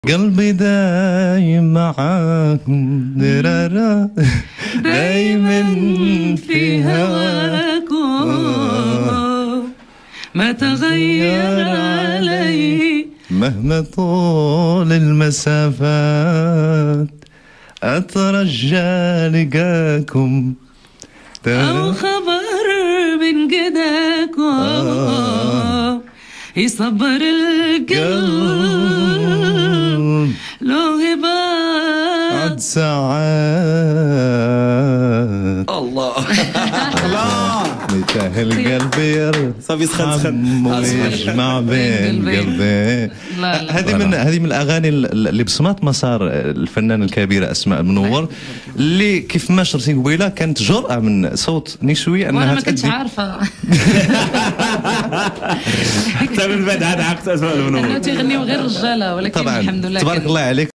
قلبي دايم معاكم درارا دايما في هواكم ما تغير علي مهما طول المسافات أترجى لقاكم أو خبر من جداكم يصبر القلب لو هبات ساعات الله الله يسهل قلبي يرحم ويجمع بين قلبي. هذه من الاغاني اللي بصمات مسار الفنانه الكبيره اسماء منور، اللي كيف ما شرتي قبيله كانت جرأة من صوت نسوي انها وانا ما كنتش عارفه حتى من بعد عاد عقدت اسماء المنور انه تيغنيو غير رجاله، ولكن طبعا الحمد لله تبارك الله عليك.